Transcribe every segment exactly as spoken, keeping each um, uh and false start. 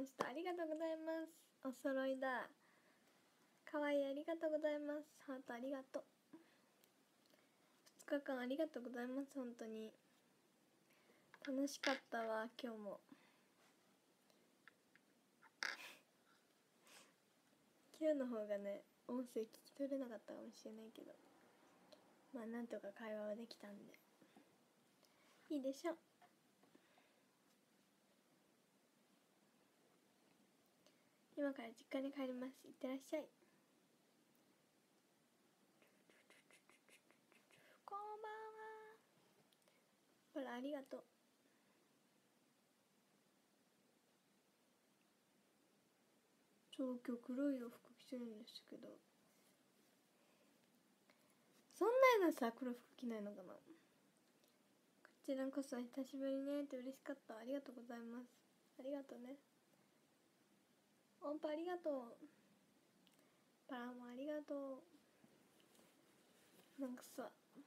した。ありがとうございます。お揃いだ。かわいい、ありがとうございます。ハートありがとう。ふつかかんありがとうございます。本当に楽しかったわ今日も。今日の方がね音声聞き取れなかったかもしれないけど、まあなんとか会話はできたんでいいでしょう。今から実家に帰ります。いってらっしゃい。こんばんは。ほらありがとう。そう今日黒い洋服着てるんですけど、そんなのさ黒服着ないのかな。こちらこそ久しぶりねって嬉しかった。ありがとうございます。ありがとうね。音符ありがとう。パラもありがとう。なんかさ、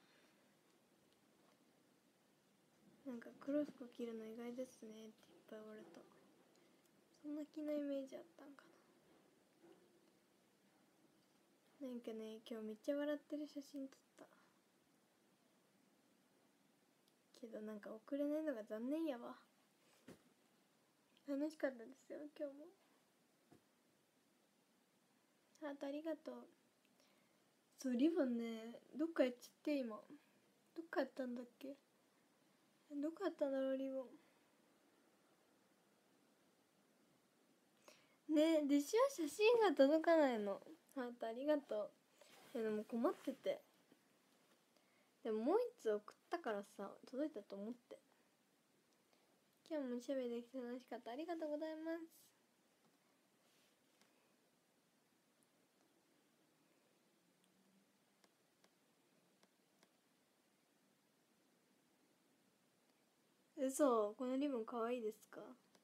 なんか黒服着るの意外ですねっていっぱい言われた。そんな着のイメージあったんかな。なんかね今日めっちゃ笑ってる写真撮ったけど、なんか送れないのが残念やわ。楽しかったですよ今日も。ハートありがとう。そうリボンねどっかやっちゃって、今どっかやったんだっけ。どっかやったんだろうリボンね。でしょ、写真が届かないの。ハートありがとう。いやでも困ってて、でももう一つ送ったからさ届いたと思って。今日もおしゃべりできて楽しかった。ありがとうございます。嘘、このリボンかわいいですか。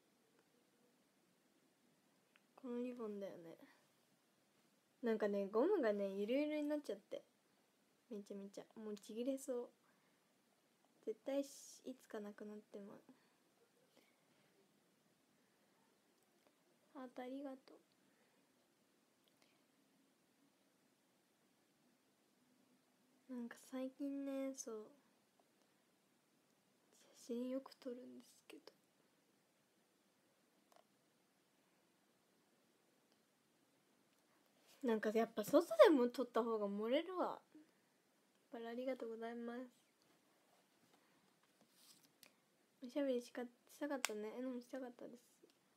このリボンだよね。なんかねゴムがねゆるゆるになっちゃって、めちゃめちゃもうちぎれそう。絶対いつかなくなってまう。ハートありがとう。なんか最近ねそう写真よく撮るんですけど、なんかやっぱ外でも撮った方が盛れるわ。バラありがとうございます。おしゃべりしかしたかったね。えのもしたかったです。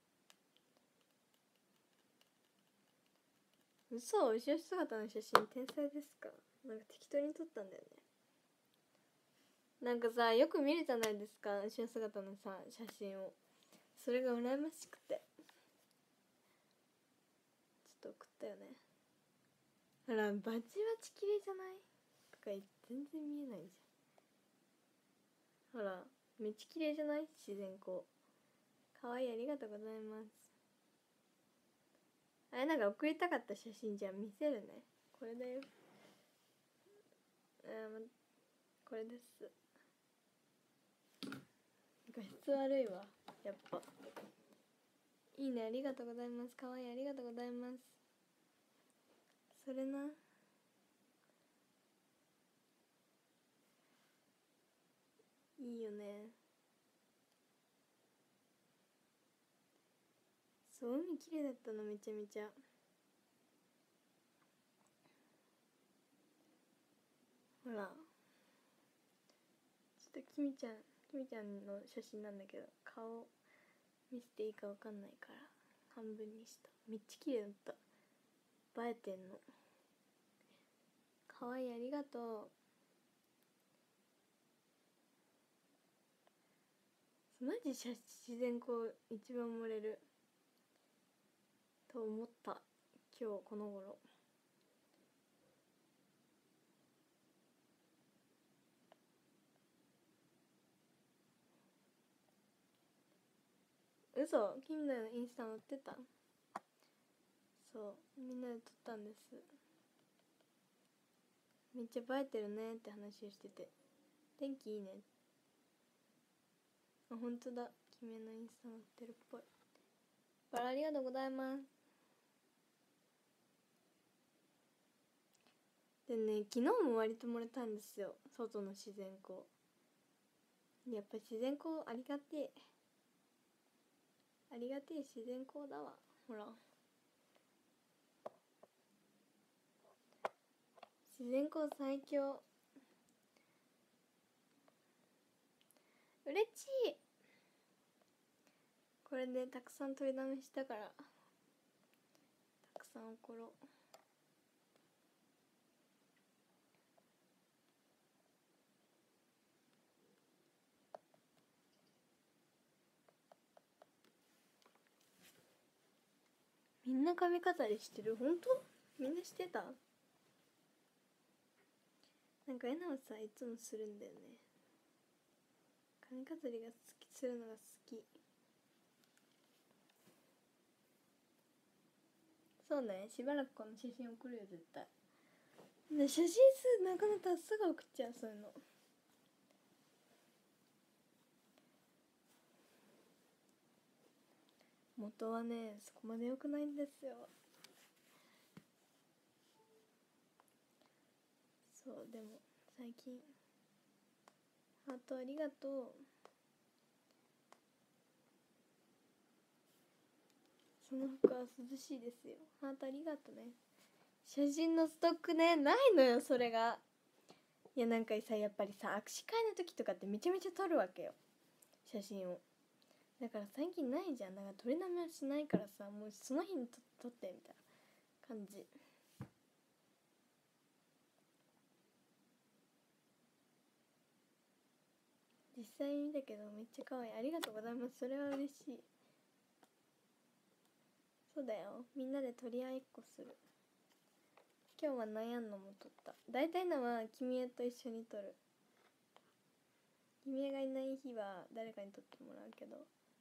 嘘、後ろ姿の写真天才ですか。なんか適当に撮ったんだよね。なんかさよく見るじゃないですか後ろ姿のさ写真を。それが羨ましくてちょっと送ったよね。ほらバチバチ綺麗じゃないとか言って全然見えないじゃん。ほらめっちゃ綺麗じゃない。自然光かわいい。ありがとうございます。あれなんか送りたかった写真じゃん。見せるね。これだよ。あー、ま、これです。画質悪いわやっぱ。いいね、ありがとうございます。かわいい、ありがとうございます。それないいよね。そう海綺麗だったのめちゃめちゃ。ほらちょっときみちゃんきみちゃんの写真なんだけど顔見せていいかわかんないから半分にした。めっちゃ綺麗だった。映えてんの。かわいい、ありがとう。マジ自然光一番盛れると思った今日この頃。嘘、キムのインスタ載ってた。そうみんなで撮ったんです。めっちゃ映えてるねって話をしてて、天気いいね。あ、ほんとだ、君のインスタ載ってるっぽい。 バラありがとうございます。でね、昨日も割と漏れたんですよ、外の自然光。やっぱ自然光ありがてえ、ありがてえ自然光だわ。ほら、自然光最強。うれしい。これでたくさん取りだめしたから、たくさん怒ろう。みんな髪飾りしてる？本当？みんなしてた？なんかえなはさ、いつもするんだよね。髪飾りが好き、するのが好き。そうね、しばらくこの写真送るよ絶対。で写真数なくなったらすぐ送っちゃう、そういうの。元はね、そこまで良くないんですよ。そう、でも最近ハートありがとう。その服は涼しいですよ。ハートありがとうね。写真のストックね、ないのよそれが。いやなんかさ、やっぱりさ、握手会の時とかってめちゃめちゃ撮るわけよ、写真を。だから最近ないじゃん。だから撮りだめはしないからさ、もうその日に撮ってみたいな感じ。実際見たけどめっちゃ可愛い。ありがとうございます。それは嬉しい。そうだよ、みんなで取り合いっこする。今日は悩んのも撮った。大体のは君へと一緒に撮る。君へがいない日は誰かに撮ってもらうけど。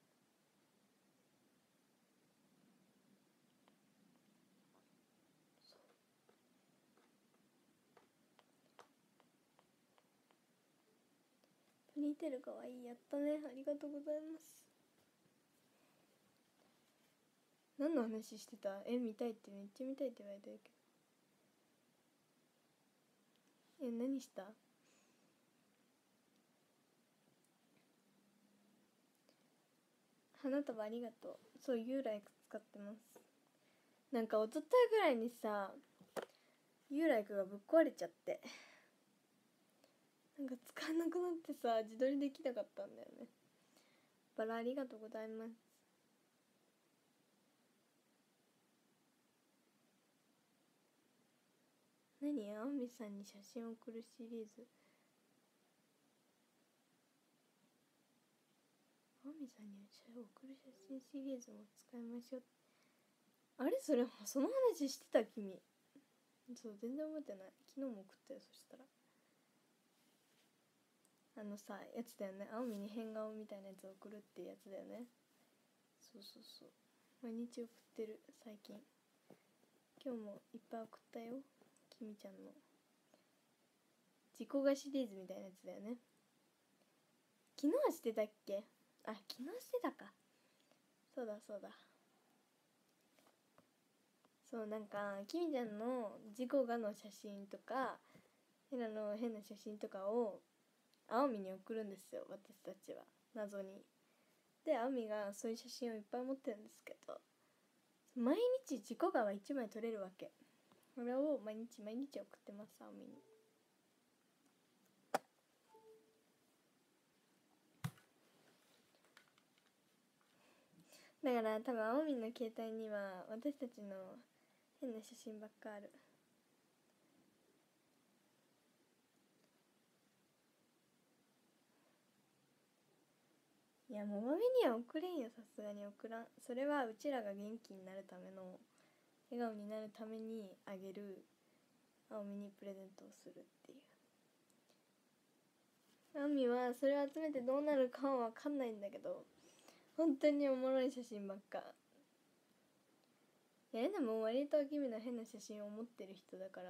ポニーテールかわいい。やったね、ありがとうございます。何の話してた？え、見たいってめっちゃ見たいって言われてるけど。え、何した？花束ありがとう。そう、ユーライク使ってます。なんか一昨日ぐらいにさ、ユーライクがぶっ壊れちゃって、なんか使わなくなってさ、自撮りできなかったんだよね。バラありがとうございます。何？あおみさんに写真を送るシリーズ。あおみさんに送る写真シリーズも使いましょう。あれ、それその話してた君。そう、全然覚えてない。昨日も送ったよ。そしたらあのさ、やつだよね。あおみに変顔みたいなやつを送るっていうやつだよね。そうそうそう、毎日送ってる最近。今日もいっぱい送ったよ。きみちゃんの自己画シリーズみたいなやつだよね。昨日はしてたっけ？あ、昨日してたか。そうだそうだ。そう、なんかきみちゃんの自己画の写真とか変なの変な写真とかをあおみに送るんですよ、私たちは謎に。で、あおみがそういう写真をいっぱい持ってるんですけど、毎日自己画はいちまい撮れるわけ。それを毎日毎日送ってます、あおみに。だから多分あおみんの携帯には私たちの変な写真ばっかある。いや、ももみには送れんよ、さすがに送らん。それはうちらが元気になるための、笑顔になるためにあげるあおみにプレゼントをするっていう。あおみはそれを集めてどうなるかは分かんないんだけど、本当におもろい写真ばっか。いや、でも割と君の変な写真を持ってる人だから。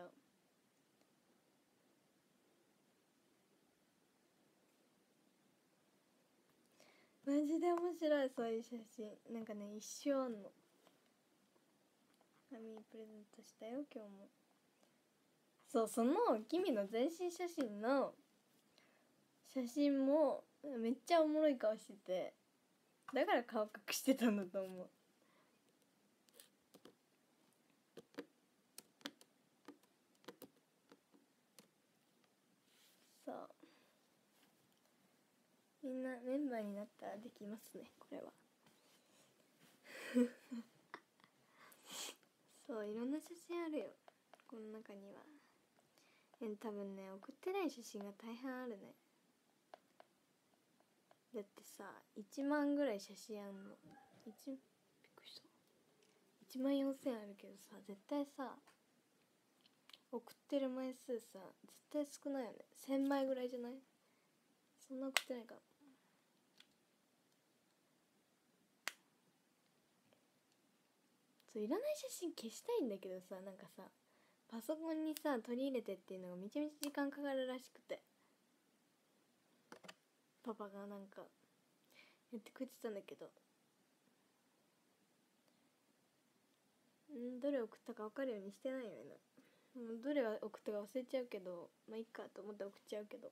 マジで面白い、そういう写真。なんかね、一生あんの。マミープレゼントしたよ今日も。そう、その君の全身写真の写真もめっちゃおもろい顔してて、だから顔隠してたんだと思う。そう、みんなメンバーになったらできますね、これは。そう、いろんな写真あるよこの中には。え多分ね、送ってない写真が大半あるね。だってさ、いちまんぐらい写真あんの。いちびっくりした、いちまんよんせんあるけどさ、絶対さ送ってる枚数さ絶対少ないよね。せんまいぐらいじゃない？そんな送ってないか。そう、いらない写真消したいんだけどさ、なんかさパソコンにさ取り入れてっていうのがめちゃめちゃ時間かかるらしくて、パパがなんかやってくれてたんだけど、んどれ送ったか分かるようにしてないよね。もうどれは送ったか忘れちゃうけど、まあいいかと思って送っちゃうけど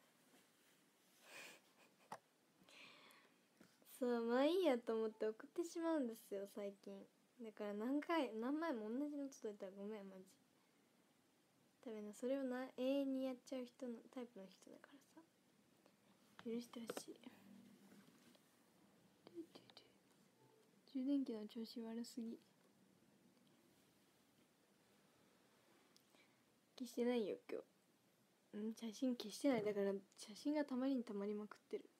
そう、まあいいやと思って送ってしまうんですよ最近。だから何回何枚も同じの届いたらごめんマジ。多分ね、それをな永遠にやっちゃう人のタイプの人だからさ、許してほしい。充電器の調子悪すぎ。消してないよ今日。うん、写真消してない。だから写真がたまりにたまりまくってる。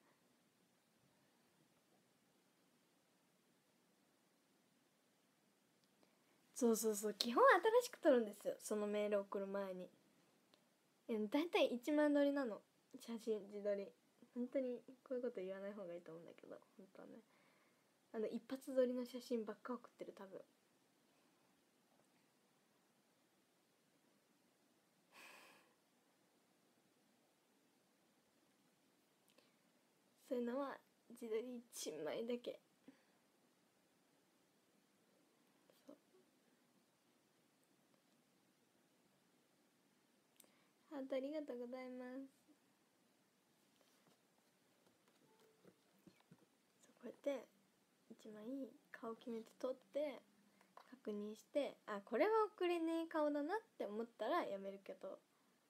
そうそうそう、基本新しく撮るんですよ、そのメール送る前に。だいたいいちまん撮りなの、写真自撮り。本当にこういうこと言わない方がいいと思うんだけど、本当はね、あの一発撮りの写真ばっか送ってる多分。そういうのは自撮りいちまいだけ。そう、ハートありがとうございます。そう、こうやっていちまい顔決めて撮って確認して、あ、これは送れねえ顔だなって思ったらやめるけど、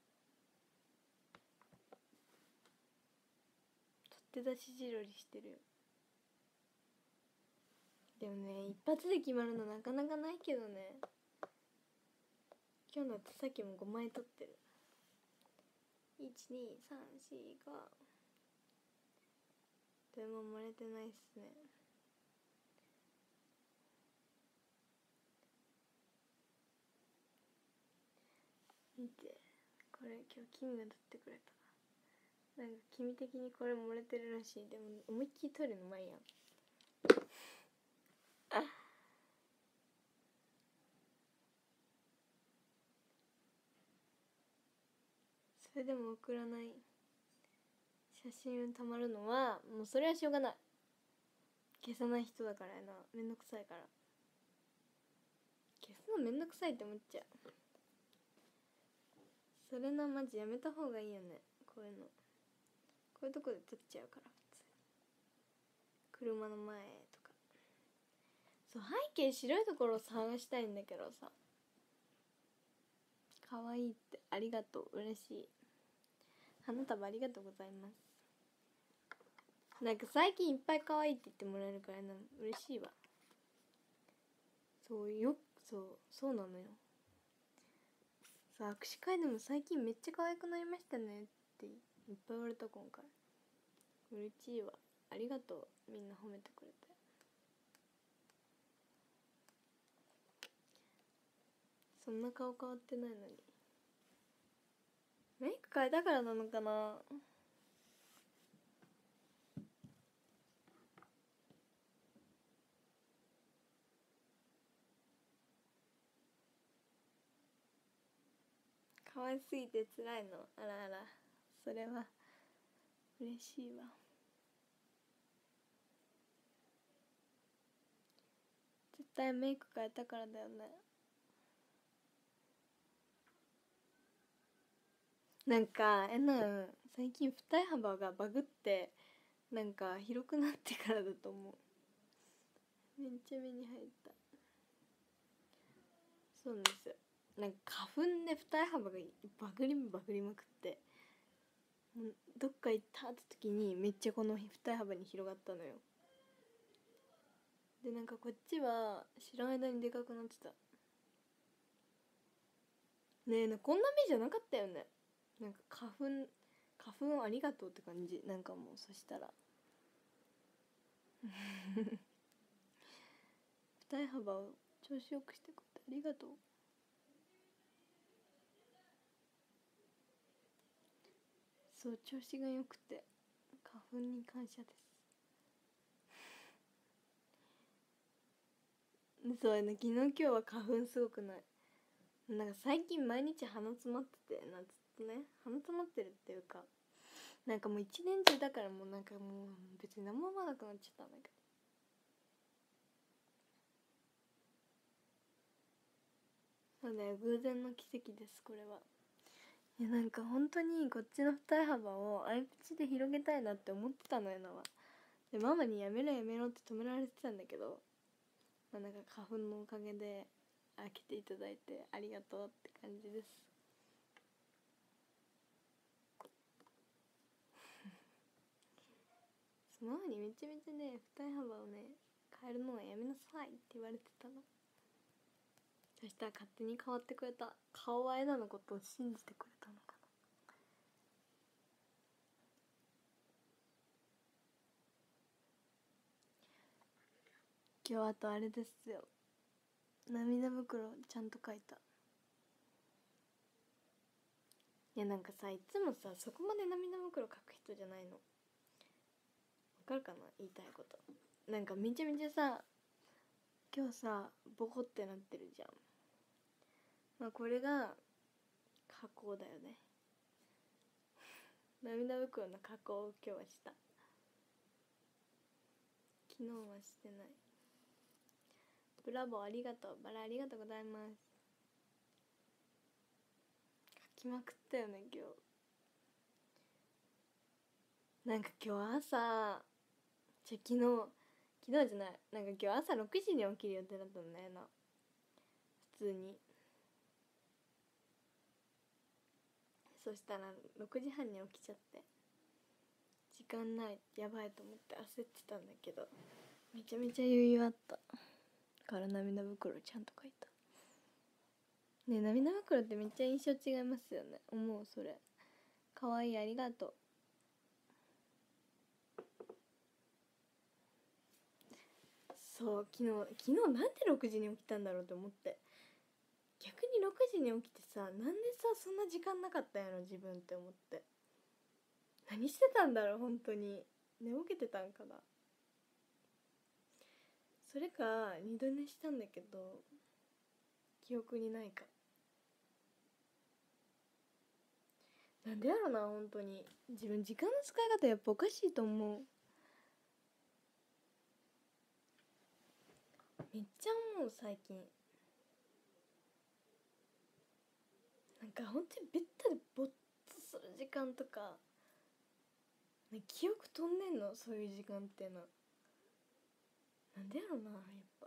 取って出し自撮りしてるよ。でもね、一発で決まるのなかなかないけどね。今日のってさっきもごまい撮ってる。いちにさんしご、どれも漏れてないっすね。見て、これ今日君が撮ってくれた。なんか君的にこれ漏れてるらしい。でも思いっきり撮るのまいやん。あ、それでも送らない写真たまるのはもうそれはしょうがない。消さない人だからやな。めんどくさいから。消すのめんどくさいって思っちゃう。それな、マジやめた方がいいよね。こういうの、こういうとこで撮っちゃうから。普通車の前とか。そう、背景白いところを探したいんだけどさ。かわいいって、ありがとう、嬉しい。花束ありがとうございます。なんか最近いっぱい可愛いって言ってもらえるからな、嬉しいわ。そうよ、そうそうなのよ。さあ、握手会でも最近めっちゃ可愛くなりましたねっていっぱい言われた。今回嬉しいわ。ありがとう、みんな褒めてくれて。そんな顔変わってないのに。メイク変えたからなのかな。可愛すぎて辛いの。あらあら、それは嬉しいわ。 二重メイク変えたからだよね。なんかえな最近二重幅がバグってなんか広くなってからだと思う。めっちゃ目に入った。そうなんですよ。なんか花粉で二重幅がバグりバグりまくって、どっか行ったって時にめっちゃこの二重幅に広がったのよ。でなんかこっちは知らん間にでかくなってた。ねえこんな目じゃなかったよね。なんか花粉花粉ありがとうって感じ。なんかもうそしたら二重幅を調子よくしてくれてありがとう。そう調子がよくて花粉に感謝です。そうやね、昨日今日は花粉すごくない。なんか最近毎日鼻詰まってて、なんつってね、鼻詰まってるっていうか、なんかもう一年中だからもうなんかもう別に何も思わなくなっちゃったんだけど。そうだよ、偶然の奇跡ですこれは。いやなんか本当にこっちの二重幅をアイプチで広げたいなって思ってたのよなは。でママにやめろやめろって止められてたんだけど、まあ、なんか花粉のおかげで開けていただいてありがとうって感じです。ママにめちゃめちゃね二重幅をね変えるのはやめなさいって言われてたの。そしたら勝手に変わってくれた。顔はエナのことを信じてくれたのかな。今日あとあれですよ、涙袋ちゃんと描いた。いやなんかさいつもさそこまで涙袋描く人じゃないの。わかるかな言いたいこと。なんかめちゃめちゃさ今日さボコってなってるじゃん。まあこれが加工だよね。涙袋の加工を今日はした。昨日はしてない。ブラボーありがとう。バラありがとうございます。書きまくったよね今日。なんか今日朝じゃ昨日昨日じゃないなんか今日朝ろくじに起きる予定だったんだよな普通に。そしたらろくじはんに起きちゃって時間ないやばいと思って焦ってたんだけどめちゃめちゃ余裕あったから涙袋ちゃんと書いた。ねえ涙袋ってめっちゃ印象違いますよね。思うそれ。かわいいありがとう。そう昨日昨日なんでろくじに起きたんだろうと思って、逆にろくじに起きてさなんでさそんな時間なかったんやろ自分って思って、何してたんだろう本当に。寝起きてたんかな。それか二度寝したんだけど記憶にないか。なんでやろな本当に。自分時間の使い方やっぱおかしいと思う。めっちゃ思う最近。なんか本当にベッドでぼっとする時間とか、ね、記憶飛んでんのそういう時間ってな。なんでやろなやっぱ。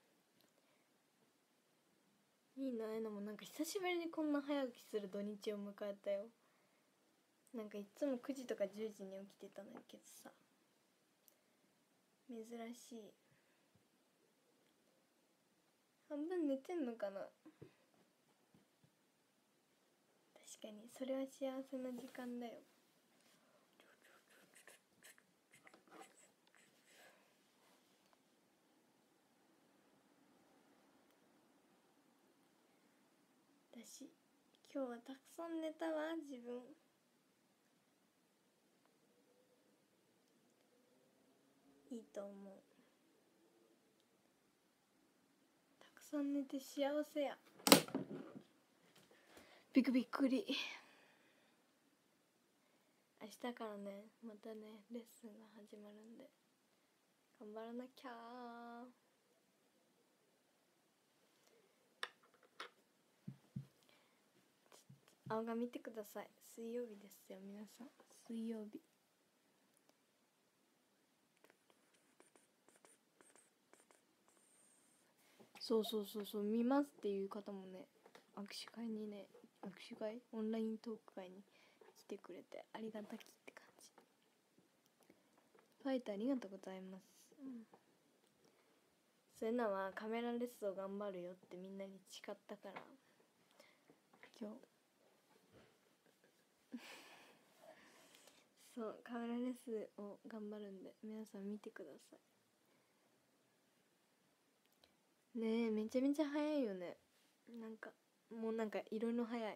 いいなえのもなんか久しぶりにこんな早起きする土日を迎えたよ。なんかいつもくじとかじゅうじに起きてたんだけどさ珍しい。半分寝てんのかな。確かにそれは幸せな時間だよ。私今日はたくさん寝たわ自分。いいと思う。たくさん寝て幸せや。びっくびっくり。明日からねまたねレッスンが始まるんで頑張らなきゃー。 青が見てください。水曜日ですよ皆さん。水曜日。そうそうそうそう、見ますっていう方もね、握手会にね、握手会オンライントーク会に来てくれてありがたきって感じ。ファイトありがとうございます、うん、そういうのはカメラレッスンを頑張るよってみんなに誓ったから今日そうカメラレッスンを頑張るんで皆さん見てくださいね。えめちゃめちゃ早いよね。なんかもうなんか色の早い。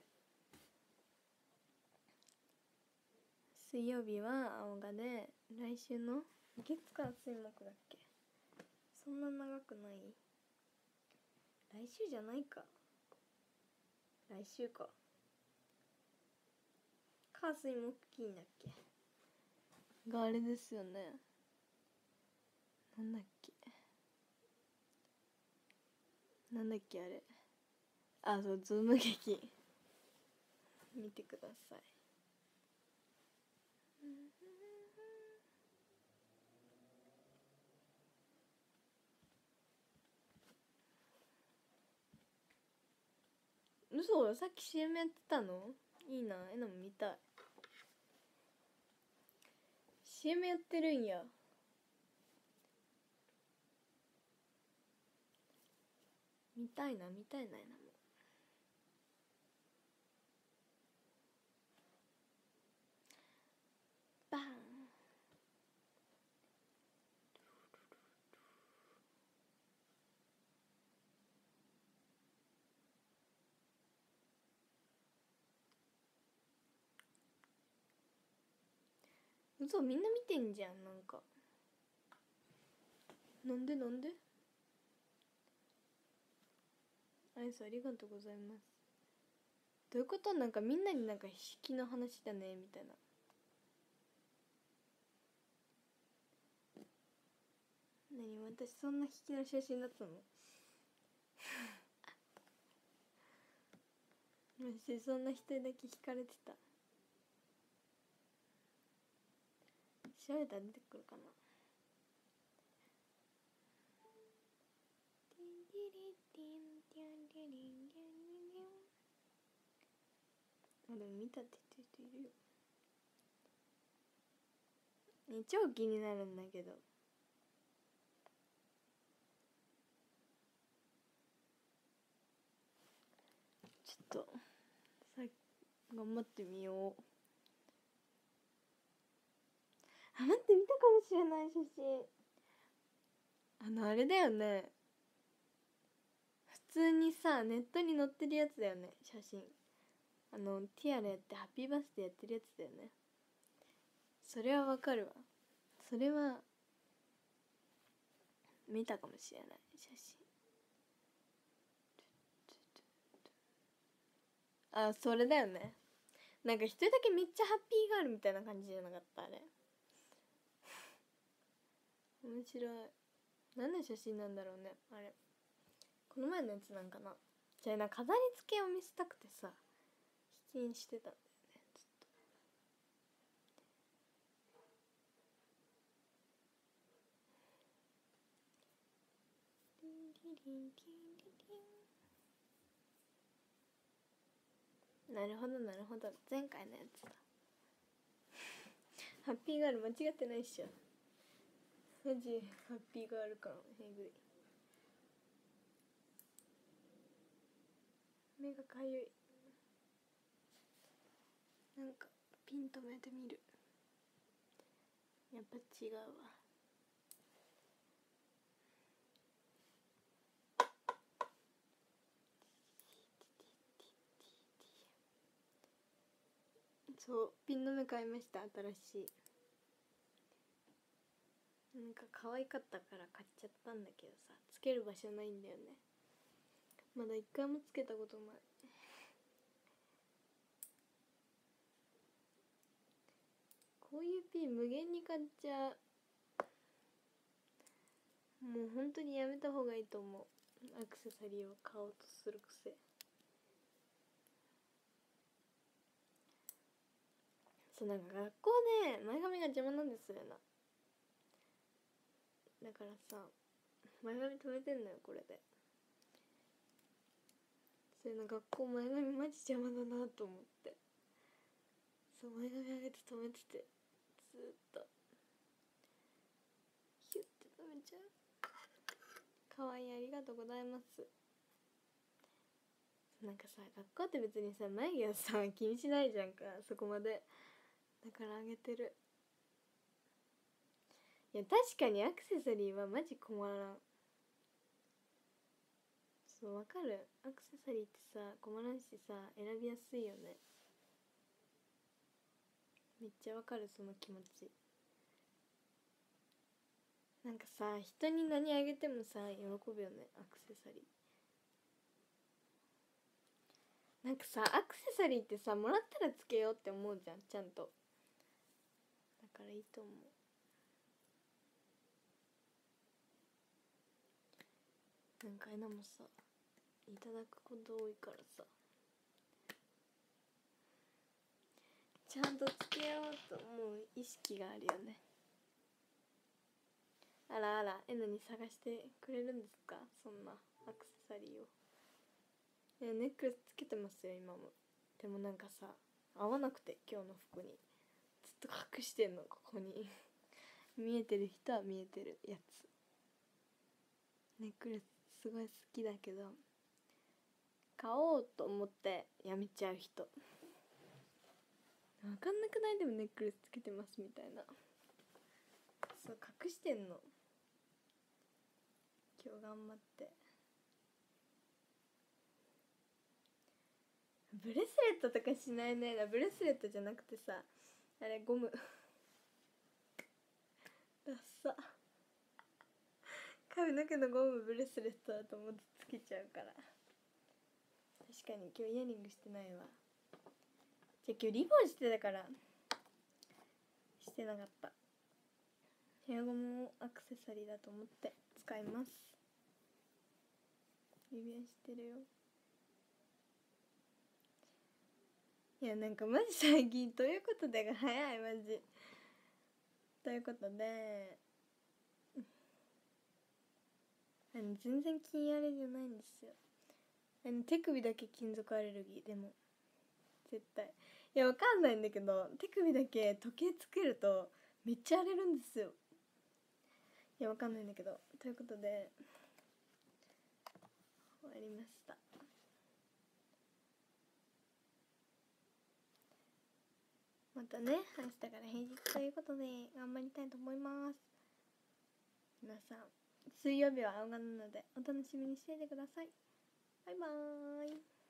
水曜日は青がで、来週の月火水木だっけ。そんな長くない？来週じゃないか。来週か。火水木金だっけがあれですよね。なんだっけなんだっけあれ。あ、そう、ズーム劇見てください。嘘、さっき シーエム やってたの？いいな、えなも見たい。 シーエム やってるんや。見たいな見たいなえなも。バーン。嘘、みんな見てんじゃん。なんかなんでなんでアイスありがとうございます。どういうこと？なんかみんなになんか引きの話だねみたいな。何、私そんな引きの写真だったの？私そんな一人だけ惹かれてた。調べたら出てくるかな。あ、でも見たって言ってる人いるよ。ね、超気になるんだけど。ちょっとさ頑張ってみよう。あ、待って、見たかもしれない写真。あのあれだよね、普通にさネットに載ってるやつだよね写真。あのティアラやってハッピーバースデーやってるやつだよね。それはわかるわ。それは見たかもしれない写真。あ、それだよね。なんか一人だけめっちゃハッピーガールみたいな感じじゃなかったあれ。面白い。何の写真なんだろうねあれ。この前のやつなんかな。じゃあな、飾り付けを見せたくてさ引きにしてたんだよねずっと。なるほどなるほど、前回のやつだ。ハッピーガール間違ってないっしょ。マジハッピーガール感えぐい。目がかゆい。なんかピン止めてみる。やっぱ違うわ。そう、ピン止め買いました新しい。なんか可愛かったから買っちゃったんだけどさ、つける場所ないんだよね。まだ一回もつけたことない。こういうピン無限に買っちゃう。もう本当にやめた方がいいと思う。アクセサリーを買おうとする癖。 そうなんか学校で前髪が邪魔なんですよな。だからさ前髪止めてんのよこれで。それの学校前髪マジ邪魔だなと思って、そう前髪上げて止めてて、ずーっとヒュッて止めちゃう。かわいい、ありがとうございます。なんかさ学校って別にさ眉毛はさ気にしないじゃんか、そこまで。だからあげてる。いや確かにアクセサリーはマジ困らん。そうわかる、アクセサリーってさ困らんしさ選びやすいよね。めっちゃわかるその気持ち。なんかさ人に何あげてもさ喜ぶよねアクセサリー。なんかさアクセサリーってさもらったらつけようって思うじゃん、ちゃんと。だからいいと思う。なんかえなもさいただくこと多いからさちゃんとつけようと思う意識があるよね。あらあら、えなに探してくれるんですか、そんなアクセサリーを。えネックレスつけてますよ今も。でもなんかさ合わなくて、今日の服にずっと隠してんの、ここに見えてる人は見えてるやつ。ネックレスすごい好きだけど買おうと思ってやめちゃう人。分かんなくない？でもネックレスつけてますみたいな。そう隠してんの。今日頑張って。ブレスレットとかしないね。ブレスレットじゃなくてさあれゴムダッサ。髪の毛のゴムブレスレットだと思ってつけちゃうから。確かに今日イヤリングしてないわ。じゃあ今日リボンしてたからしてなかった。ヘアゴムをアクセサリーだと思って使います。指輪してるよ。いやなんかマジ最近ということでが早いマジ。ということであの全然金あれじゃないんですよ。あの手首だけ金属アレルギー。でも絶対いやわかんないんだけど手首だけ時計つけるとめっちゃ荒れるんですよ。いやわかんないんだけど、ということで終わりました。またね明日から平日ということで頑張りたいと思います。皆さん水曜日は青がなのでお楽しみにしていてください。バイバーイ。